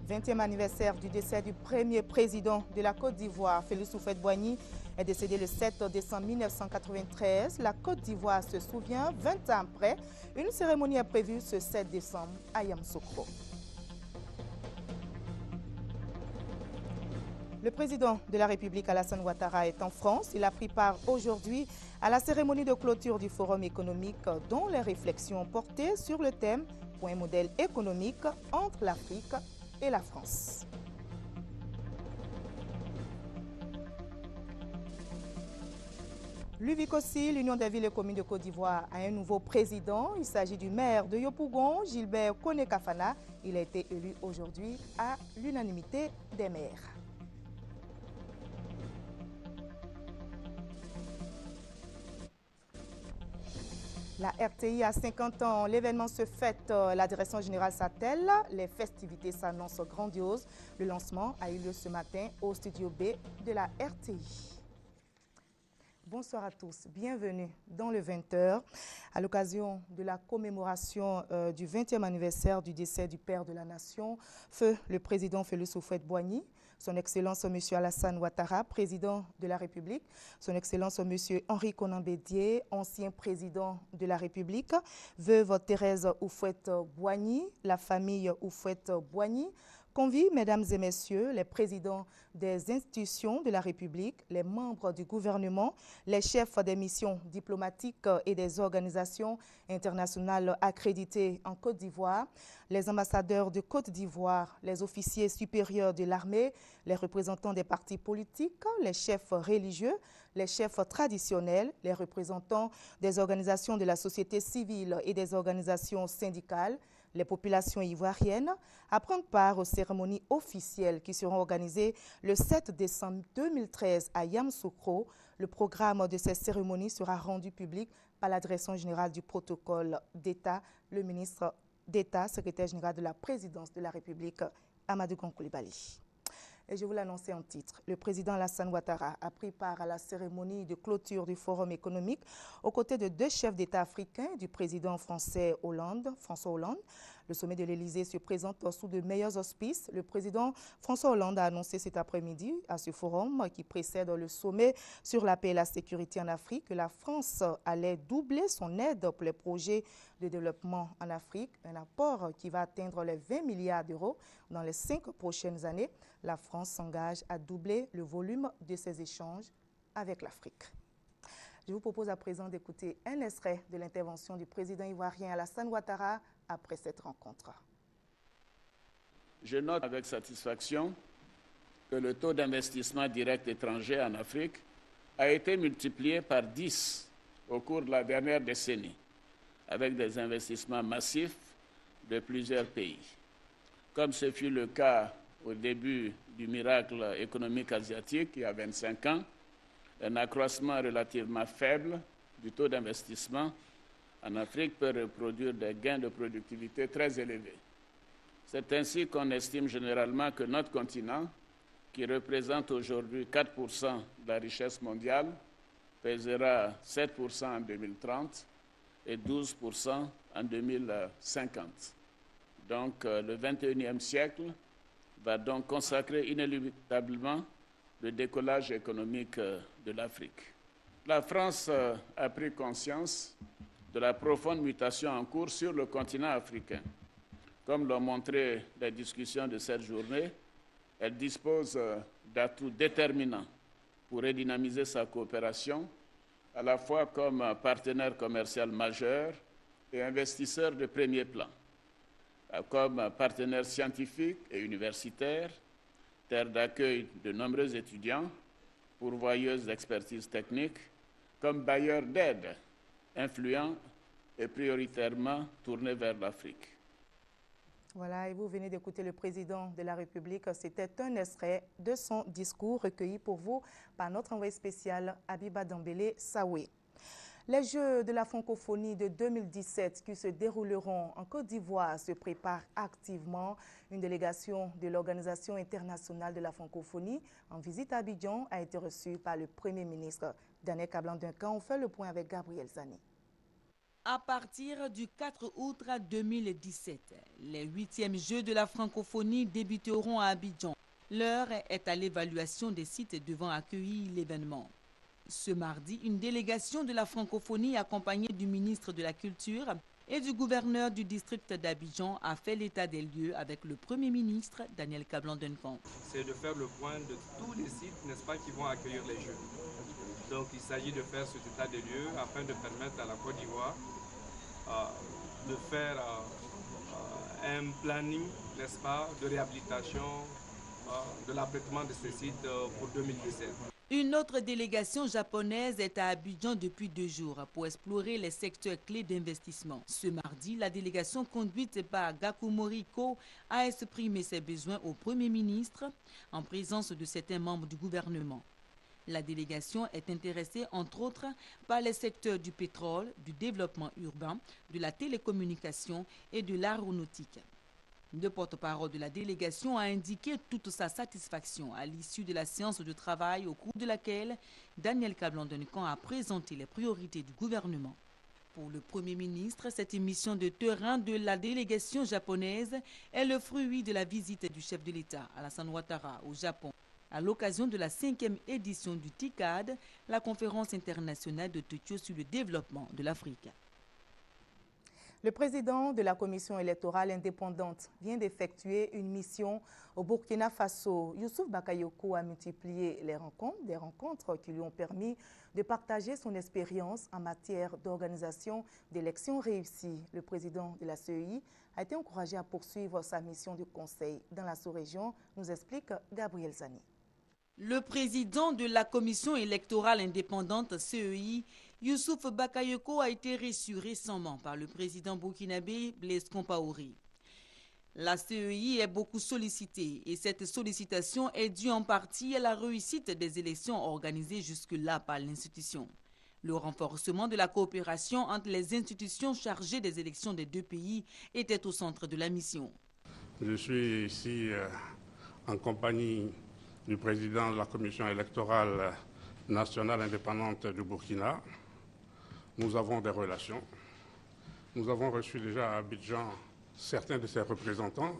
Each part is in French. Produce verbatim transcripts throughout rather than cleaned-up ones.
vingtième anniversaire du décès du premier président de la Côte d'Ivoire, Félix Houphouët-Boigny, est décédé le sept décembre mille neuf cent quatre-vingt-treize. La Côte d'Ivoire se souvient, vingt ans après, une cérémonie est prévue ce sept décembre à Yamoussoukro. Le président de la République, Alassane Ouattara, est en France. Il a pris part aujourd'hui à la cérémonie de clôture du Forum économique dont les réflexions portaient sur le thème « Point modèle économique entre l'Afrique et la France ». L'U V I C aussi, l'Union des villes et communes de Côte d'Ivoire, a un nouveau président. Il s'agit du maire de Yopougon, Gilbert Kone-Kafana. Il a été élu aujourd'hui à l'unanimité des maires. La R T I a cinquante ans, l'événement se fête, la direction générale s'attelle, les festivités s'annoncent grandioses. Le lancement a eu lieu ce matin au studio B de la R T I. Bonsoir à tous, bienvenue dans le vingt heures. À l'occasion de la commémoration euh, du vingtième anniversaire du décès du père de la nation, feu le président Félix Houphouët-Boigny, son Excellence M. Alassane Ouattara, président de la République, son Excellence M. Henri Konan Bédié, ancien président de la République, veuve Thérèse Houphouët-Boigny, la famille Houphouët-Boigny, convie, mesdames et messieurs, les présidents des institutions de la République, les membres du gouvernement, les chefs des missions diplomatiques et des organisations internationales accréditées en Côte d'Ivoire, les ambassadeurs de Côte d'Ivoire, les officiers supérieurs de l'armée, les représentants des partis politiques, les chefs religieux, les chefs traditionnels, les représentants des organisations de la société civile et des organisations syndicales, les populations ivoiriennes, à prendre part aux cérémonies officielles qui seront organisées le sept décembre deux mille treize à Yamoussoukro. Le programme de ces cérémonies sera rendu public par la Direction générale du protocole d'État, le ministre d'État, secrétaire général de la présidence de la République, Amadou Gon Coulibaly. Et je vous l'annonçais en titre, le président Alassane Ouattara a pris part à la cérémonie de clôture du Forum économique aux côtés de deux chefs d'État africains, du président français Hollande, François Hollande. Le sommet de l'Élysée se présente sous de meilleurs auspices. Le président François Hollande a annoncé cet après-midi à ce forum qui précède le sommet sur la paix et la sécurité en Afrique que la France allait doubler son aide pour les projets de développement en Afrique, un apport qui va atteindre les vingt milliards d'euros dans les cinq prochaines années. La France s'engage à doubler le volume de ses échanges avec l'Afrique. Je vous propose à présent d'écouter un extrait de l'intervention du président ivoirien Alassane Ouattara après cette rencontre. Je note avec satisfaction que le taux d'investissement direct étranger en Afrique a été multiplié par dix au cours de la dernière décennie, avec des investissements massifs de plusieurs pays. Comme ce fut le cas au début du miracle économique asiatique, il y a vingt-cinq ans, un accroissement relativement faible du taux d'investissement en Afrique peut reproduire des gains de productivité très élevés. C'est ainsi qu'on estime généralement que notre continent, qui représente aujourd'hui quatre pour cent de la richesse mondiale, pèsera sept pour cent en deux mille trente et douze pour cent en deux mille cinquante. Donc le vingt et unième siècle va donc consacrer inéluctablement le décollage économique de l'Afrique. La France a pris conscience de la profonde mutation en cours sur le continent africain. Comme l'ont montré les discussions de cette journée, elle dispose d'atouts déterminants pour redynamiser sa coopération, à la fois comme partenaire commercial majeur et investisseur de premier plan, comme partenaire scientifique et universitaire, terre d'accueil de nombreux étudiants, pourvoyeuse d'expertise technique, comme bailleur d'aide, influent et prioritairement tourné vers l'Afrique. Voilà, et vous venez d'écouter le président de la République. C'était un extrait de son discours recueilli pour vous par notre envoyé spécial Abiba Dambélé Saoué. Les Jeux de la francophonie de deux mille dix-sept qui se dérouleront en Côte d'Ivoire se préparent activement. Une délégation de l'Organisation internationale de la francophonie en visite à Abidjan a été reçue par le Premier ministre. Daniel Kablan-Duncan, on fait le point avec Gabriel Zani. À partir du quatre août deux mille dix-sept, les huitièmes Jeux de la francophonie débuteront à Abidjan. L'heure est à l'évaluation des sites devant accueillir l'événement. Ce mardi, une délégation de la francophonie accompagnée du ministre de la Culture et du gouverneur du district d'Abidjan a fait l'état des lieux avec le Premier ministre Daniel Kablan-Duncan. C'est de faire le point de tous les sites, n'est-ce pas, qui vont accueillir les Jeux. Donc il s'agit de faire cet état des lieux afin de permettre à la Côte d'Ivoire euh, de faire euh, un planning, n'est-ce pas, de réhabilitation euh, de l'apprêtement de ces sites euh, pour deux mille dix-sept. Une autre délégation japonaise est à Abidjan depuis deux jours pour explorer les secteurs clés d'investissement. Ce mardi, la délégation conduite par Gakou Moriko a exprimé ses besoins au Premier ministre en présence de certains membres du gouvernement. La délégation est intéressée, entre autres, par les secteurs du pétrole, du développement urbain, de la télécommunication et de l'aéronautique. Le porte-parole de la délégation a indiqué toute sa satisfaction à l'issue de la séance de travail au cours de laquelle Daniel Kablan-Duncan a présenté les priorités du gouvernement. Pour le Premier ministre, cette mission de terrain de la délégation japonaise est le fruit de la visite du chef de l'État, Alassane Ouattara, au Japon, à l'occasion de la cinquième édition du TICAD, la conférence internationale de Tokyo sur le développement de l'Afrique. Le président de la commission électorale indépendante vient d'effectuer une mission au Burkina Faso. Youssouf Bakayoko a multiplié les rencontres, des rencontres qui lui ont permis de partager son expérience en matière d'organisation d'élections réussies. Le président de la C E I a été encouragé à poursuivre sa mission de conseil dans la sous-région, nous explique Gabriel Zani. Le président de la commission électorale indépendante C E I, Youssouf Bakayoko, a été reçu récemment par le président burkinabé Blaise Compaoré. La C E I est beaucoup sollicitée et cette sollicitation est due en partie à la réussite des élections organisées jusque-là par l'institution. Le renforcement de la coopération entre les institutions chargées des élections des deux pays était au centre de la mission. Je suis ici euh, en compagnie du président de la commission électorale nationale indépendante du Burkina. Nous avons des relations. Nous avons reçu déjà à Abidjan certains de ses représentants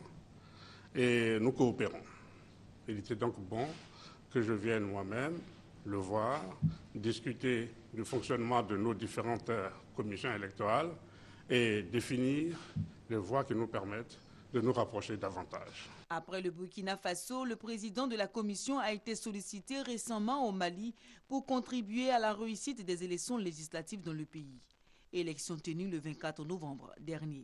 et nous coopérons. Il était donc bon que je vienne moi-même le voir, discuter du fonctionnement de nos différentes commissions électorales et définir les voies qui nous permettent de nous rapprocher davantage. Après le Burkina Faso, le président de la commission a été sollicité récemment au Mali pour contribuer à la réussite des élections législatives dans le pays. Élections tenues le vingt-quatre novembre dernier.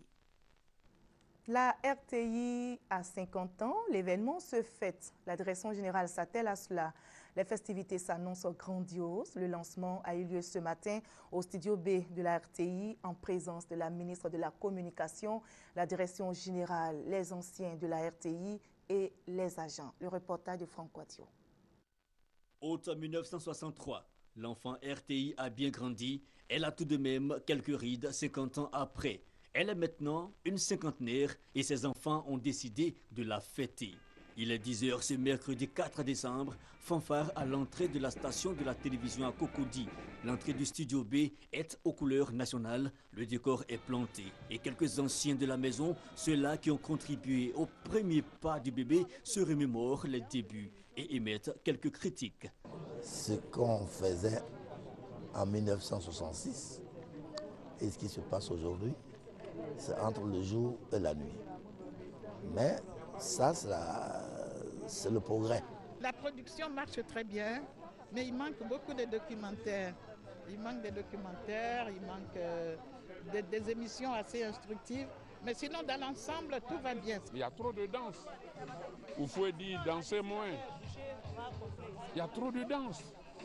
La R T I a cinquante ans, l'événement se fête. La direction générale s'attelle à cela. Les festivités s'annoncent grandioses. Le lancement a eu lieu ce matin au studio B de la R T I en présence de la ministre de la Communication, la direction générale, les anciens de la R T I et les agents. Le reportage de Franck Quadio. Août mille neuf cent soixante-trois, l'enfant R T I a bien grandi. Elle a tout de même quelques rides cinquante ans après. Elle est maintenant une cinquantenaire et ses enfants ont décidé de la fêter. Il est dix heures ce mercredi quatre décembre, fanfare à l'entrée de la station de la télévision à Cocody. L'entrée du studio B est aux couleurs nationales, le décor est planté. Et quelques anciens de la maison, ceux-là qui ont contribué au premier pas du bébé, se remémorent les débuts et émettent quelques critiques. Ce qu'on faisait en mille neuf cent soixante-six et ce qui se passe aujourd'hui, c'est entre le jour et la nuit. Mais ça, c'est le progrès. La production marche très bien, mais il manque beaucoup de documentaires. Il manque des documentaires, il manque euh, des, des émissions assez instructives. Mais sinon, dans l'ensemble, tout va bien. Il y a trop de danse. Il faut dire danser moins. Il y a trop de danse.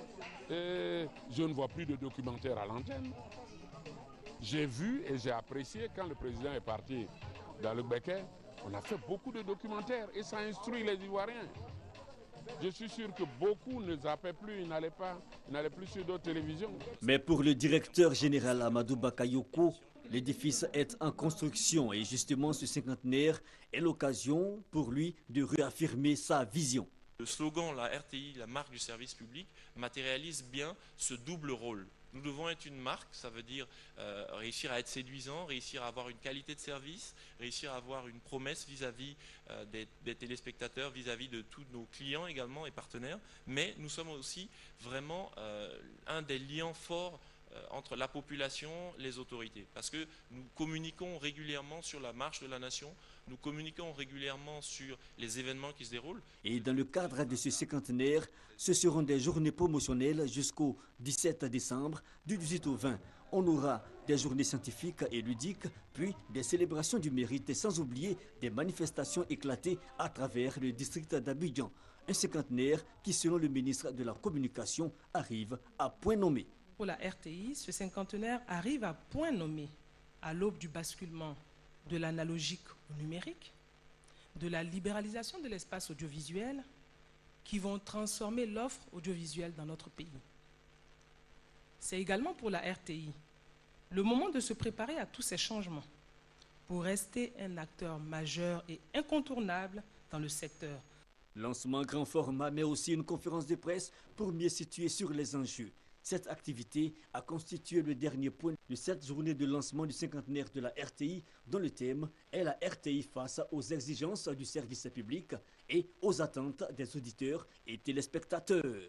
Et je ne vois plus de documentaires à l'antenne. J'ai vu et j'ai apprécié quand le président est parti dans le Béquet. On a fait beaucoup de documentaires et ça instruit les Ivoiriens. Je suis sûr que beaucoup ne zappaient plus, ils n'allaient pas, ils n'allaient plus sur d'autres télévisions. Mais pour le directeur général Amadou Bakayoko, l'édifice est en construction et justement ce cinquantenaire est l'occasion pour lui de réaffirmer sa vision. Le slogan, la R T I, la marque du service public, matérialise bien ce double rôle. Nous devons être une marque, ça veut dire euh, réussir à être séduisant, réussir à avoir une qualité de service, réussir à avoir une promesse vis-à-vis euh, des, des téléspectateurs, vis-à-vis de tous nos clients également et partenaires. Mais nous sommes aussi vraiment euh, un des liens forts euh, entre la population et les autorités. Parce que nous communiquons régulièrement sur la marche de la nation, nous communiquons régulièrement sur les événements qui se déroulent. Et dans le cadre de ce cinquantenaire, ce seront des journées promotionnelles jusqu'au dix-sept décembre, du dix-huit au vingt. On aura des journées scientifiques et ludiques, puis des célébrations du mérite, sans oublier des manifestations éclatées à travers le district d'Abidjan. Un cinquantenaire qui, selon le ministre de la Communication, arrive à point nommé. Pour la R T I, ce cinquantenaire arrive à point nommé, à l'aube du basculement de l'analogique au numérique, de la libéralisation de l'espace audiovisuel, qui vont transformer l'offre audiovisuelle dans notre pays. C'est également pour la R T I le moment de se préparer à tous ces changements pour rester un acteur majeur et incontournable dans le secteur. Lancement grand format, mais aussi une conférence de presse pour mieux situer sur les enjeux. Cette activité a constitué le dernier point de cette journée de lancement du cinquantenaire de la R T I, dont le thème est la R T I face aux exigences du service public et aux attentes des auditeurs et téléspectateurs.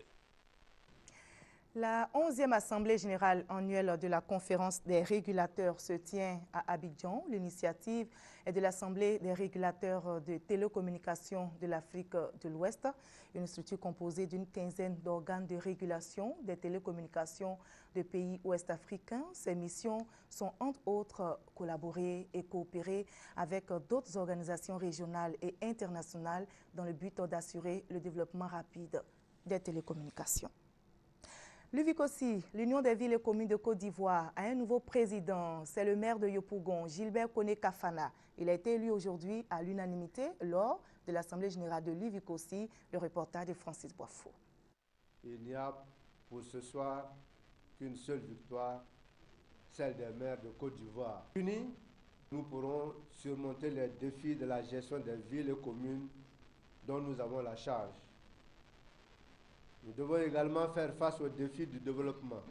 La onzième Assemblée générale annuelle de la Conférence des régulateurs se tient à Abidjan. L'initiative est de l'Assemblée des régulateurs de télécommunications de l'Afrique de l'Ouest, une structure composée d'une quinzaine d'organes de régulation des télécommunications de pays ouest-africains. Ses missions sont entre autres collaborer et coopérer avec d'autres organisations régionales et internationales dans le but d'assurer le développement rapide des télécommunications. L'U V I C aussi, l'Union des villes et communes de Côte d'Ivoire, a un nouveau président. C'est le maire de Yopougon, Gilbert Koné Kafana. Il a été élu aujourd'hui à l'unanimité lors de l'Assemblée générale de l'U V I C aussi. Le reportage de Francis Boifo. Il n'y a pour ce soir qu'une seule victoire, celle des maires de Côte d'Ivoire. Unis, nous pourrons surmonter les défis de la gestion des villes et communes dont nous avons la charge. Nous devons également faire face aux défis du développement,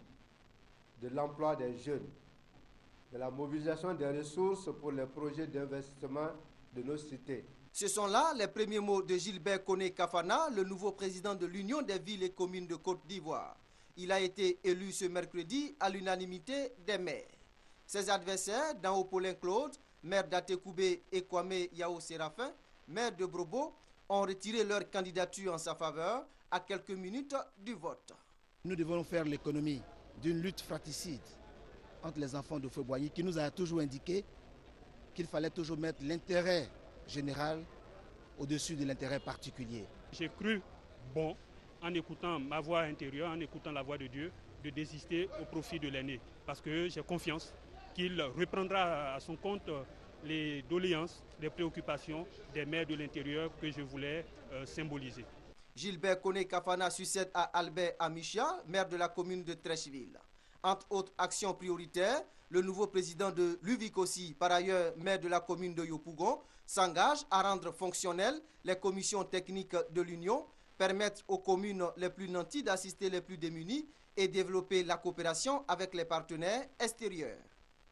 de l'emploi des jeunes, de la mobilisation des ressources pour les projets d'investissement de nos cités. Ce sont là les premiers mots de Gilbert Koné Kafana, le nouveau président de l'Union des villes et communes de Côte d'Ivoire. Il a été élu ce mercredi à l'unanimité des maires. Ses adversaires, Dao Paulin Claude, maire d'Atekoubé et Kwame Yao Séraphin, maire de Brobo, ont retiré leur candidature en sa faveur à quelques minutes du vote. Nous devons faire l'économie d'une lutte fratricide entre les enfants de Feu-Boigny qui nous a toujours indiqué qu'il fallait toujours mettre l'intérêt général au-dessus de l'intérêt particulier. J'ai cru bon, en écoutant ma voix intérieure, en écoutant la voix de Dieu, de désister au profit de l'aîné. Parce que j'ai confiance qu'il reprendra à son compte les doléances, les préoccupations des maires de l'intérieur que je voulais euh, symboliser. Gilbert Koné Kafana succède à Albert Amicia, maire de la commune de Trècheville. Entre autres actions prioritaires, le nouveau président de l'U V I C aussi, par ailleurs maire de la commune de Yopougon, s'engage à rendre fonctionnelles les commissions techniques de l'Union, permettre aux communes les plus nantis d'assister les plus démunis et développer la coopération avec les partenaires extérieurs.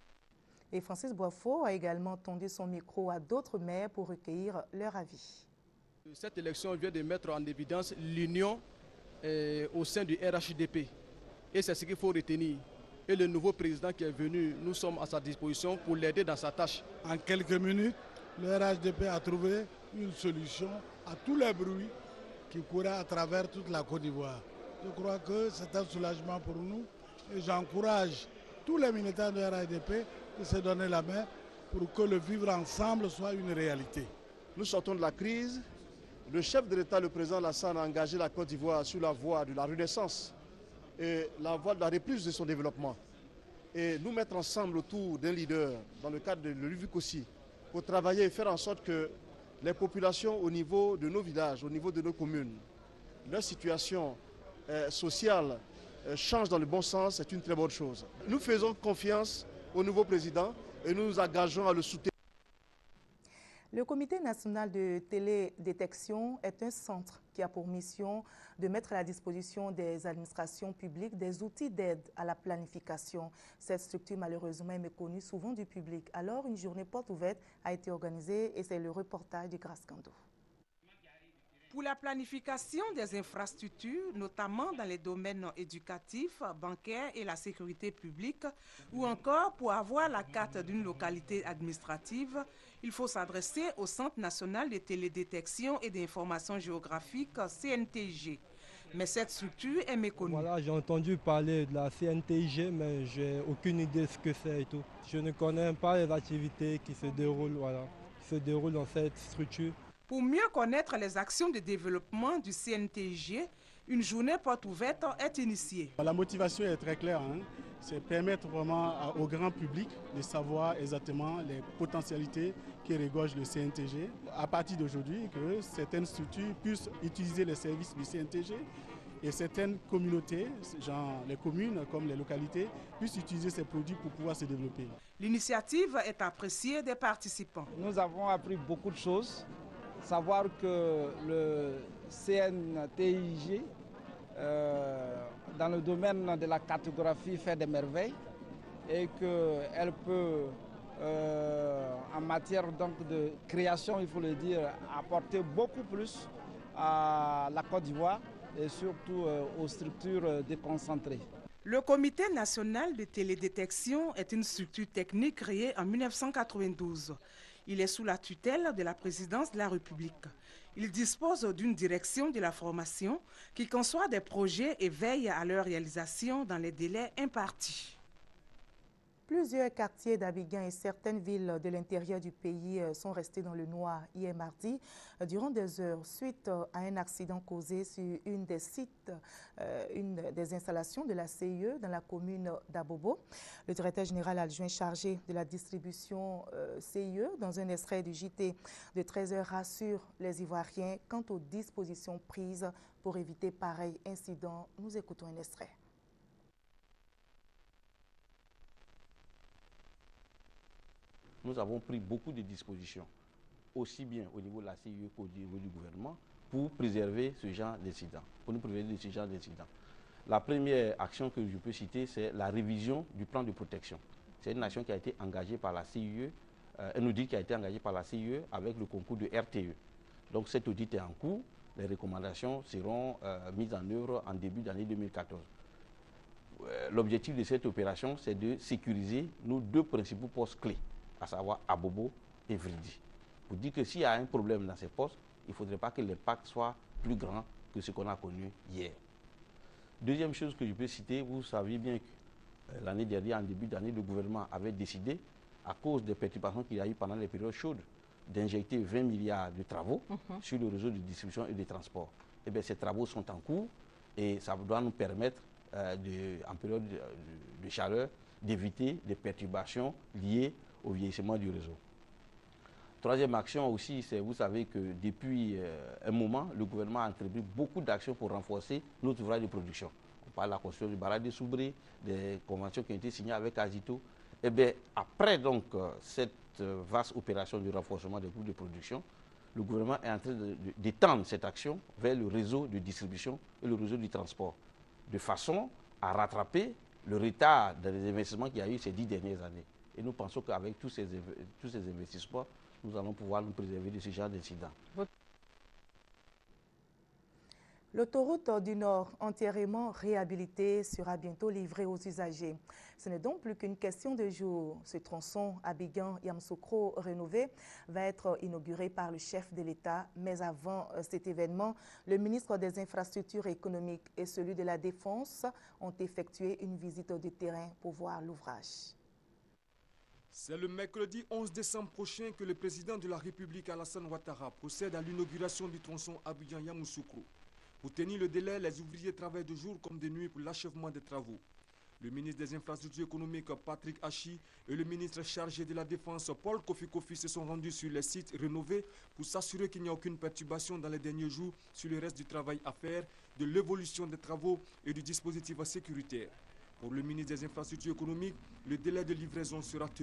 Et Francis Boifo a également tendu son micro à d'autres maires pour recueillir leur avis. Cette élection vient de mettre en évidence l'union euh, au sein du R H D P. Et c'est ce qu'il faut retenir. Et le nouveau président qui est venu, nous sommes à sa disposition pour l'aider dans sa tâche. En quelques minutes, le R H D P a trouvé une solution à tous les bruits qui couraient à travers toute la Côte d'Ivoire. Je crois que c'est un soulagement pour nous et j'encourage tous les militants du R H D P de se donner la main pour que le vivre ensemble soit une réalité. Nous sortons de la crise. Le chef de l'État, le président Lassane, a engagé la Côte d'Ivoire sur la voie de la renaissance et la voie de la reprise de son développement. Et nous mettre ensemble autour d'un leader, dans le cadre de l'U V I C aussi, pour travailler et faire en sorte que les populations au niveau de nos villages, au niveau de nos communes, leur situation euh, sociale euh, change dans le bon sens, c'est une très bonne chose. Nous faisons confiance au nouveau président et nous nous engageons à le soutenir. Le Comité national de télédétection est un centre qui a pour mission de mettre à la disposition des administrations publiques des outils d'aide à la planification. Cette structure, malheureusement, est méconnue souvent du public. Alors, une journée porte ouverte a été organisée et c'est le reportage de Grace Kando. Pour la planification des infrastructures, notamment dans les domaines éducatifs, bancaires et la sécurité publique, ou encore pour avoir la carte d'une localité administrative, il faut s'adresser au Centre national de télédétection et d'information géographique, C N T G. Mais cette structure est méconnue. Voilà, j'ai entendu parler de la C N T G, mais j'ai aucune idée de ce que c'est et tout. Je ne connais pas les activités qui se déroulent, voilà, qui se déroulent dans cette structure. Pour mieux connaître les actions de développement du C N T G, une journée porte ouverte est initiée. La motivation est très claire, hein. C'est permettre vraiment au grand public de savoir exactement les potentialités qui regorgent le C N T G. À partir d'aujourd'hui, que certaines structures puissent utiliser les services du C N T G et certaines communautés, genre les communes comme les localités, puissent utiliser ces produits pour pouvoir se développer. L'initiative est appréciée des participants. Nous avons appris beaucoup de choses. Savoir que le C N T I G, euh, dans le domaine de la cartographie, fait des merveilles et qu'elle peut, euh, en matière donc de création, il faut le dire, apporter beaucoup plus à la Côte d'Ivoire et surtout euh, aux structures déconcentrées. Le Comité national de télédétection est une structure technique créée en mille neuf cent quatre-vingt-douze. Il est sous la tutelle de la présidence de la République. Il dispose d'une direction de la formation qui conçoit des projets et veille à leur réalisation dans les délais impartis. Plusieurs quartiers d'Abidjan et certaines villes de l'intérieur du pays sont restés dans le noir hier mardi durant des heures suite à un accident causé sur une des sites, euh, une des installations de la C I E dans la commune d'Abobo. Le directeur général adjoint chargé de la distribution euh, C I E dans un extrait du J T de treize heures rassure les Ivoiriens quant aux dispositions prises pour éviter pareil incident. Nous écoutons un extrait. Nous avons pris beaucoup de dispositions, aussi bien au niveau de la C I E qu'au niveau du gouvernement, pour préserver ce genre d'incident, pour nous préserver de ce genre d'incident. La première action que je peux citer, c'est la révision du plan de protection. C'est une action qui a été engagée par la C I E, euh, un audit qui a été engagé par la C I E avec le concours de R T E. Donc cet audit est en cours, les recommandations seront euh, mises en œuvre en début d'année deux mille quatorze. Euh, L'objectif de cette opération, c'est de sécuriser nos deux principaux postes clés, à savoir Abobo et Vridi. Pour dire que s'il y a un problème dans ces postes, il ne faudrait pas que l'impact soit plus grand que ce qu'on a connu hier. Deuxième chose que je peux citer, vous savez bien que euh, l'année dernière, en début d'année, le gouvernement avait décidé, à cause des perturbations qu'il y a eu pendant les périodes chaudes, d'injecter vingt milliards de travaux mm-hmm. sur le réseau de distribution et de transport. Eh bien, ces travaux sont en cours et ça doit nous permettre, euh, de, en période de, de, de chaleur, d'éviter des perturbations liées au vieillissement du réseau. Troisième action aussi, c'est, vous savez que depuis euh, un moment, le gouvernement a entrepris beaucoup d'actions pour renforcer notre ouvrage de production. On parle de la construction du barrage de Soubré, des conventions qui ont été signées avec Azito. Et bien, après donc euh, cette euh, vaste opération de renforcement des groupes de production, le gouvernement est en train d'étendre cette action vers le réseau de distribution et le réseau du transport, de façon à rattraper le retard dans les investissements qu'il y a eu ces dix dernières années. Et nous pensons qu'avec tous ces, tous ces investissements, nous allons pouvoir nous préserver de ce genre d'incidents. L'autoroute du Nord, entièrement réhabilitée, sera bientôt livrée aux usagers. Ce n'est donc plus qu'une question de jours. Ce tronçon Abidjan-Yamoussoukro rénové va être inauguré par le chef de l'État. Mais avant cet événement, le ministre des Infrastructures économiques et celui de la Défense ont effectué une visite de terrain pour voir l'ouvrage. C'est le mercredi onze décembre prochain que le président de la République, Alassane Ouattara, procède à l'inauguration du tronçon Abidjan-Yamoussoukro. Pour tenir le délai, les ouvriers travaillent de jour comme de nuit pour l'achèvement des travaux. Le ministre des Infrastructures économiques, Patrick Hachi, et le ministre chargé de la Défense, Paul Kofi Kofi, se sont rendus sur les sites rénovés pour s'assurer qu'il n'y a aucune perturbation dans les derniers jours sur le reste du travail à faire, de l'évolution des travaux et du dispositif sécuritaire. Pour le ministre des Infrastructures économiques, le délai de livraison sera tenu.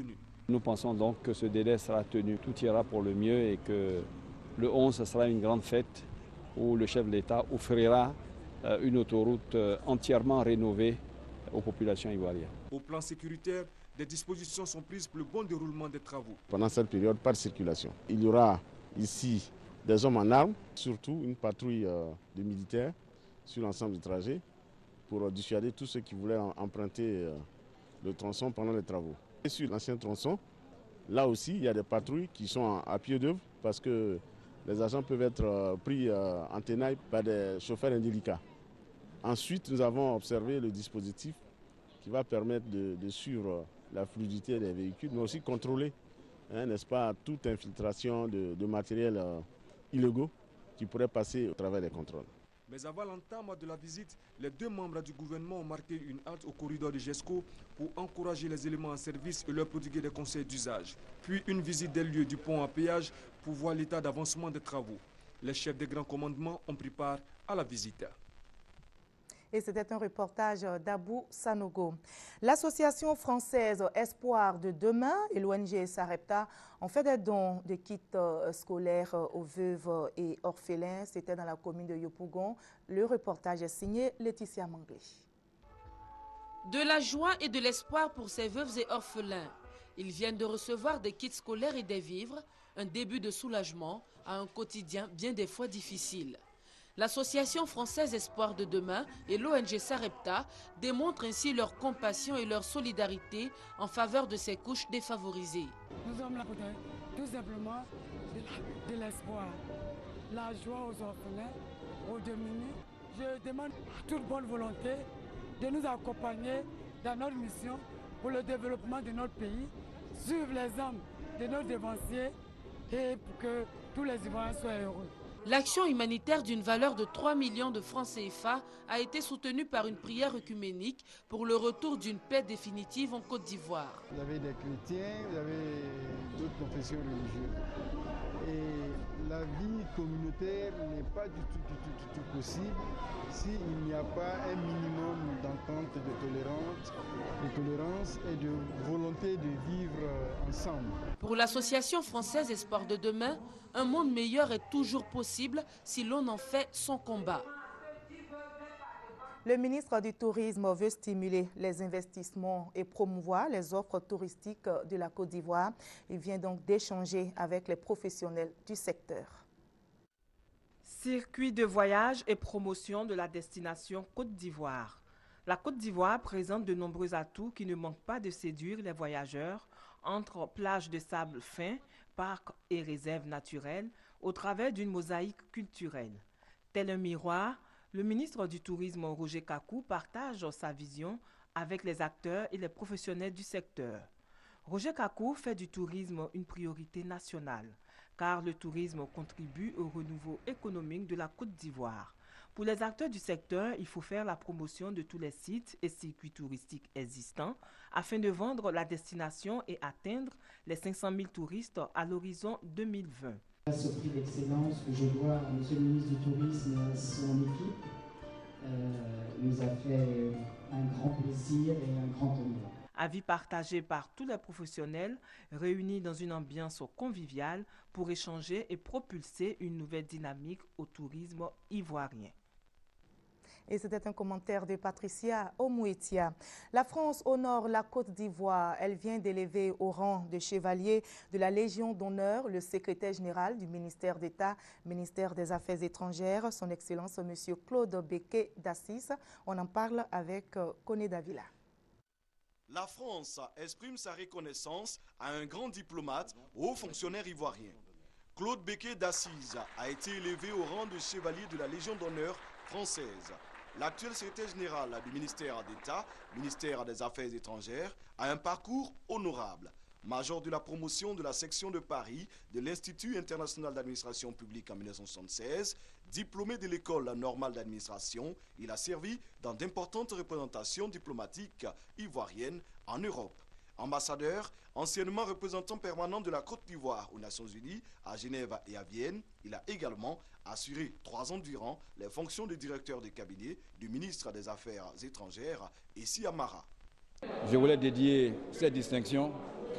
Nous pensons donc que ce délai sera tenu. Tout ira pour le mieux et que le onze sera une grande fête où le chef de l'État offrira une autoroute entièrement rénovée aux populations ivoiriennes. Au plan sécuritaire, des dispositions sont prises pour le bon déroulement des travaux. Pendant cette période, pas de circulation. Il y aura ici des hommes en armes, surtout une patrouille de militaires sur l'ensemble du trajet pour dissuader tous ceux qui voulaient emprunter le tronçon pendant les travaux. Et sur l'ancien tronçon, là aussi, il y a des patrouilles qui sont à pied d'œuvre parce que les agents peuvent être pris en tenaille par des chauffeurs indélicats. Ensuite, nous avons observé le dispositif qui va permettre de, de suivre la fluidité des véhicules, mais aussi contrôler, hein, n'est-ce pas, toute infiltration de, de matériel euh, illégaux qui pourrait passer au travers des contrôles. Mais avant l'entame de la visite, les deux membres du gouvernement ont marqué une halte au corridor de GESCO pour encourager les éléments en service et leur prodiguer des conseils d'usage. Puis une visite des lieux du pont à péage pour voir l'état d'avancement des travaux. Les chefs des grands commandements ont pris part à la visite. Et c'était un reportage d'Abou Sanogo. L'association française Espoir de demain et l'O N G Sarepta ont fait des dons de kits scolaires aux veuves et orphelins. C'était dans la commune de Yopougon. Le reportage est signé Laetitia Manglé. De la joie et de l'espoir pour ces veuves et orphelins. Ils viennent de recevoir des kits scolaires et des vivres, un début de soulagement à un quotidien bien des fois difficile. L'Association française Espoir de demain et l'O N G Sarepta démontrent ainsi leur compassion et leur solidarité en faveur de ces couches défavorisées. Nous sommes là pour donner tout simplement de l'espoir, la joie aux orphelins, aux démunis. Je demande à toute bonne volonté de nous accompagner dans notre mission pour le développement de notre pays, suivre les âmes de nos dévanciers et pour que tous les Ivoiriens soient heureux. L'action humanitaire d'une valeur de trois millions de francs C F A a été soutenue par une prière œcuménique pour le retour d'une paix définitive en Côte d'Ivoire. Vous avez des chrétiens, vous avez d'autres confessions religieuses. Et la vie communautaire n'est pas du tout, du tout, du tout possible s'il n'y a pas un minimum d'entente, de tolérance, de tolérance et de volonté de vivre ensemble. Pour l'association française Espoir de demain, un monde meilleur est toujours possible si l'on en fait son combat. Le ministre du Tourisme veut stimuler les investissements et promouvoir les offres touristiques de la Côte d'Ivoire. Il vient donc d'échanger avec les professionnels du secteur. Circuit de voyage et promotion de la destination Côte d'Ivoire. La Côte d'Ivoire présente de nombreux atouts qui ne manquent pas de séduire les voyageurs entre plages de sable fin, parcs et réserves naturelles au travers d'une mosaïque culturelle. Tel un miroir, le ministre du Tourisme Roger Kakou partage sa vision avec les acteurs et les professionnels du secteur. Roger Kakou fait du tourisme une priorité nationale, car le tourisme contribue au renouveau économique de la Côte d'Ivoire. Pour les acteurs du secteur, il faut faire la promotion de tous les sites et circuits touristiques existants afin de vendre la destination et atteindre les cinq cent mille touristes à l'horizon deux mille vingt. Ce prix d'excellence que je dois à M. le ministre du Tourisme et à son équipe euh, nous a fait un grand plaisir et un grand honneur. Avis partagé par tous les professionnels réunis dans une ambiance conviviale pour échanger et propulser une nouvelle dynamique au tourisme ivoirien. Et c'était un commentaire de Patricia Omouetia. La France honore la Côte d'Ivoire. Elle vient d'élever au rang de chevalier de la Légion d'honneur le secrétaire général du ministère d'État, ministère des Affaires étrangères, son Excellence M. Claude Béquet d'Assis. On en parle avec Koné Davila. La France exprime sa reconnaissance à un grand diplomate, haut fonctionnaire ivoirien. Claude Béquet d'Assis a été élevé au rang de chevalier de la Légion d'honneur française. L'actuel secrétaire général du ministère d'État, ministère des Affaires étrangères, a un parcours honorable. Major de la promotion de la section de Paris de l'Institut international d'administration publique en mille neuf cent soixante-seize, diplômé de l'école normale d'administration, il a servi dans d'importantes représentations diplomatiques ivoiriennes en Europe. Ambassadeur, anciennement représentant permanent de la Côte d'Ivoire aux Nations Unies, à Genève et à Vienne, il a également assuré trois ans durant les fonctions de directeur de cabinet du ministre des Affaires étrangères, Essi Amara. Je voulais dédier cette distinction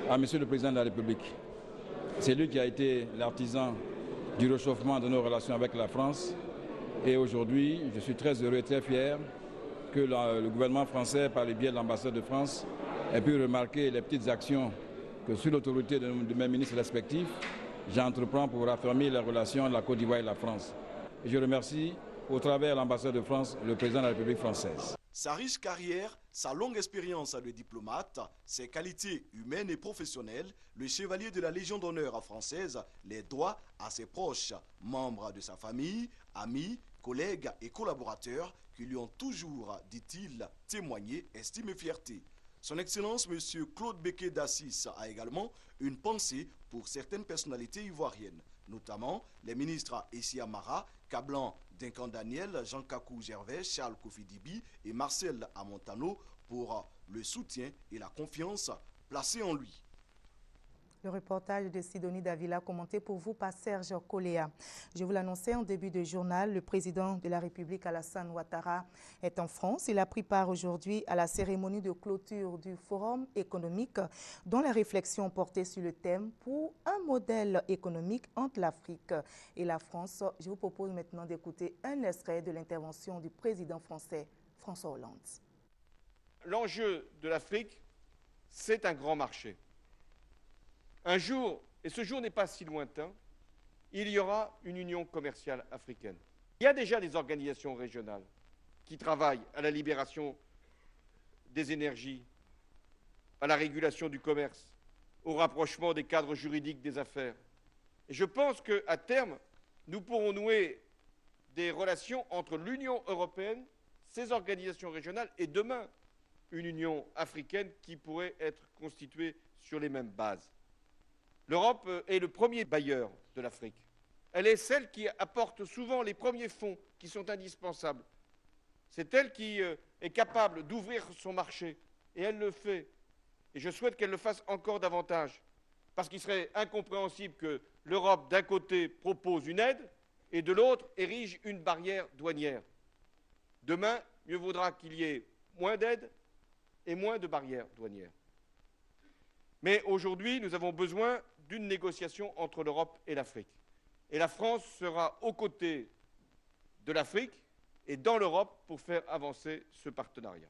à Monsieur le Président de la République. C'est lui qui a été l'artisan du réchauffement de nos relations avec la France. Et aujourd'hui, je suis très heureux et très fier que la, le gouvernement français, par le biais de l'ambassade de France, ait pu remarquer les petites actions que, sous l'autorité de, de mes ministres respectifs, j'entreprends pour raffermir les relations de la Côte d'Ivoire et de la France. Et je remercie, au travers de l'ambassade de France, le président de la République française. Sa riche carrière, sa longue expérience de diplomate, ses qualités humaines et professionnelles, le chevalier de la Légion d'honneur française les doit à ses proches, membres de sa famille, amis, collègues et collaborateurs qui lui ont toujours, dit-il, témoigné estime et fierté. Son Excellence M. Claude Béquet d'Assis a également une pensée pour certaines personnalités ivoiriennes, notamment les ministres Essia Mara, Kablan Duncan Daniel, Jean Kakou Gervais, Charles Kofi Dibi et Marcel Amontano pour le soutien et la confiance placée en lui. Le reportage de Sidonie Davila commenté pour vous par Serge Coléa. Je vous l'annonçais en début de journal, le président de la République Alassane Ouattara est en France. Il a pris part aujourd'hui à la cérémonie de clôture du Forum économique dont la réflexion portait sur le thème pour un modèle économique entre l'Afrique et la France. Je vous propose maintenant d'écouter un extrait de l'intervention du président français François Hollande. L'enjeu de l'Afrique, c'est un grand marché. Un jour, et ce jour n'est pas si lointain, il y aura une union commerciale africaine. Il y a déjà des organisations régionales qui travaillent à la libération des énergies, à la régulation du commerce, au rapprochement des cadres juridiques des affaires. Et je pense qu'à terme, nous pourrons nouer des relations entre l'Union européenne, ces organisations régionales, et demain, une Union africaine qui pourrait être constituée sur les mêmes bases. L'Europe est le premier bailleur de l'Afrique. Elle est celle qui apporte souvent les premiers fonds qui sont indispensables. C'est elle qui est capable d'ouvrir son marché, et elle le fait. Et je souhaite qu'elle le fasse encore davantage, parce qu'il serait incompréhensible que l'Europe, d'un côté, propose une aide, et de l'autre, érige une barrière douanière. Demain, mieux vaudra qu'il y ait moins d'aide et moins de barrières douanières. Mais aujourd'hui, nous avons besoin d'une négociation entre l'Europe et l'Afrique. Et la France sera aux côtés de l'Afrique et dans l'Europe pour faire avancer ce partenariat.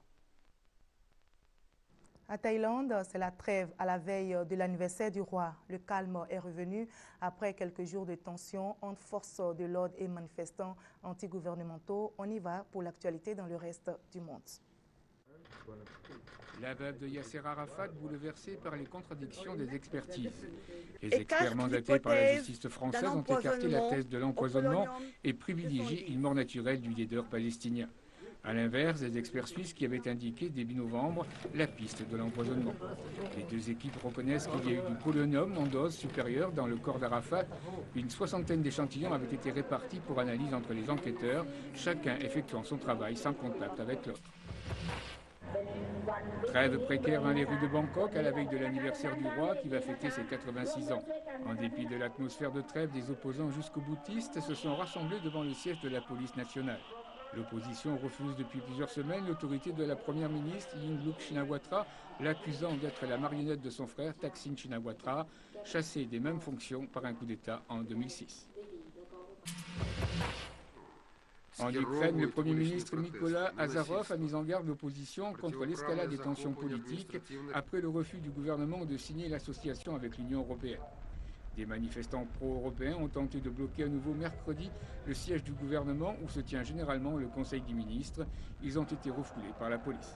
À Thaïlande, c'est la trêve à la veille de l'anniversaire du roi. Le calme est revenu après quelques jours de tension entre forces de l'ordre et manifestants antigouvernementaux. On y va pour l'actualité dans le reste du monde. La veuve de Yasser Arafat bouleversée par les contradictions des expertises. Les experts mandatés par la justice française ont écarté la thèse de l'empoisonnement et privilégié une mort naturelle du leader palestinien. A l'inverse, des experts suisses qui avaient indiqué début novembre la piste de l'empoisonnement. Les deux équipes reconnaissent qu'il y a eu du polonium en dose supérieure dans le corps d'Arafat. Une soixantaine d'échantillons avaient été répartis pour analyse entre les enquêteurs, chacun effectuant son travail sans contact avec l'autre. Trêve précaire dans les rues de Bangkok à la veille de l'anniversaire du roi qui va fêter ses quatre-vingt-six ans. En dépit de l'atmosphère de trêve, des opposants jusqu'aux boutistes se sont rassemblés devant le siège de la police nationale. L'opposition refuse depuis plusieurs semaines l'autorité de la première ministre Yingluck Shinawatra, l'accusant d'être la marionnette de son frère Thaksin Shinawatra, chassé des mêmes fonctions par un coup d'État en deux mille six. En Ukraine, le Premier ministre Mykola Azarov a mis en garde l'opposition contre l'escalade des tensions politiques après le refus du gouvernement de signer l'association avec l'Union européenne. Des manifestants pro-européens ont tenté de bloquer à nouveau mercredi le siège du gouvernement où se tient généralement le Conseil des ministres. Ils ont été refoulés par la police.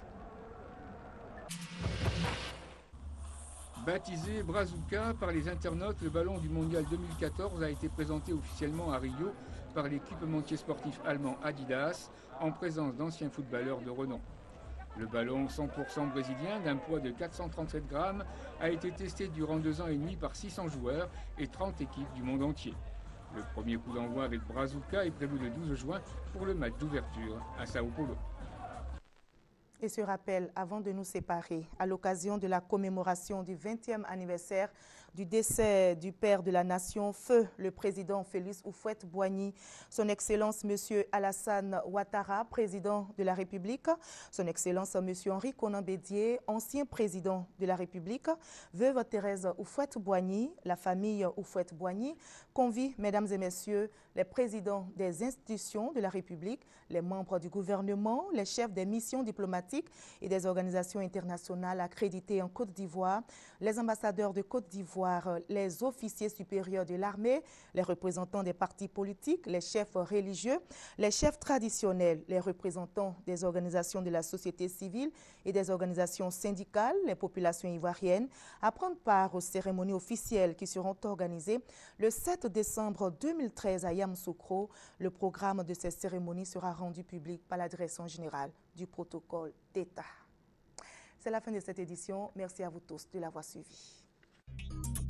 Baptisé Brazuca par les internautes, le ballon du mondial deux mille quatorze a été présenté officiellement à Rio par l'équipementier sportif allemand Adidas, en présence d'anciens footballeurs de renom. Le ballon cent pour cent brésilien, d'un poids de quatre cent trente-sept grammes, a été testé durant deux ans et demi par six cents joueurs et trente équipes du monde entier. Le premier coup d'envoi avec Brazuca est prévu le douze juin pour le match d'ouverture à Sao Paulo. Et ce rappel, avant de nous séparer, à l'occasion de la commémoration du vingtième anniversaire du décès du père de la nation, feu le président Félix Houphouët-Boigny, son Excellence M. Alassane Ouattara, président de la République, son Excellence M. Henri Konan Bédié, ancien président de la République, veuve Thérèse Houphouët-Boigny, la famille Houphouët-Boigny, convie, mesdames et messieurs, les présidents des institutions de la République, les membres du gouvernement, les chefs des missions diplomatiques et des organisations internationales accréditées en Côte d'Ivoire, les ambassadeurs de Côte d'Ivoire, les officiers supérieurs de l'armée, les représentants des partis politiques, les chefs religieux, les chefs traditionnels, les représentants des organisations de la société civile et des organisations syndicales, les populations ivoiriennes, à prendre part aux cérémonies officielles qui seront organisées le sept décembre deux mille treize à Yamoussoukro. Le programme de ces cérémonies sera rendu public par la Direction générale du protocole d'État. C'est la fin de cette édition. Merci à vous tous de l'avoir suivi.